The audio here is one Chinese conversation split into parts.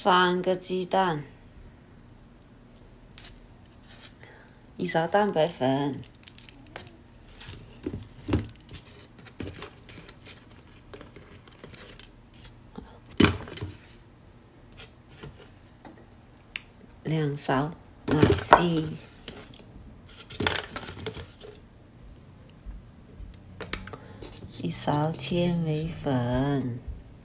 3个鸡蛋，1勺蛋白粉，2勺奶昔，1勺纤维粉。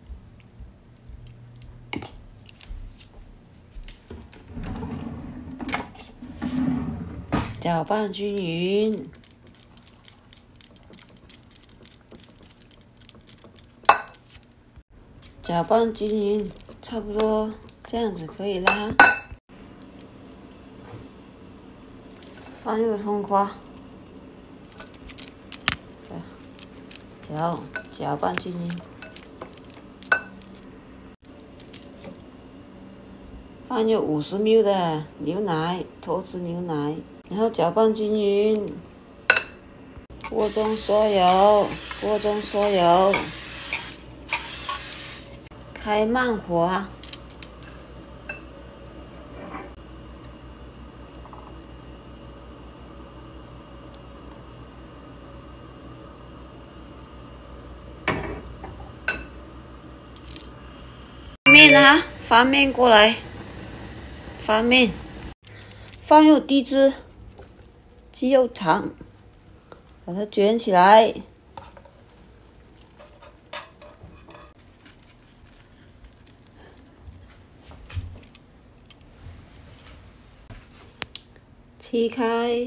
搅拌均匀，搅拌均匀，差不多这样子可以啦。放入葱花，搅拌均匀，放入50 ml 的牛奶，脱脂牛奶。然后搅拌均匀，锅中缩油，开慢火，面啊，翻面过来，翻面，放入低脂鸡肉肠，把它卷起来，切开，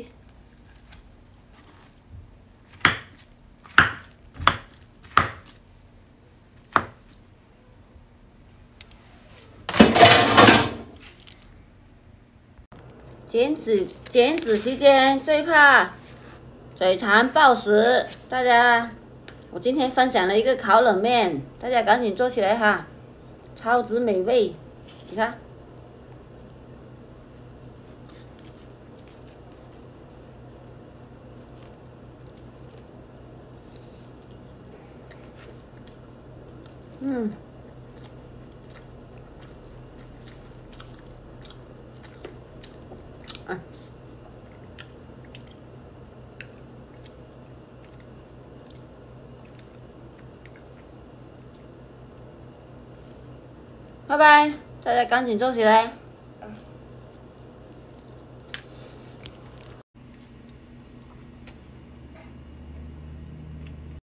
减脂期间最怕嘴馋暴食，大家，我今天分享了一个烤冷面，大家赶紧做起来哈，超级美味，你看。拜拜，大家赶紧做起来。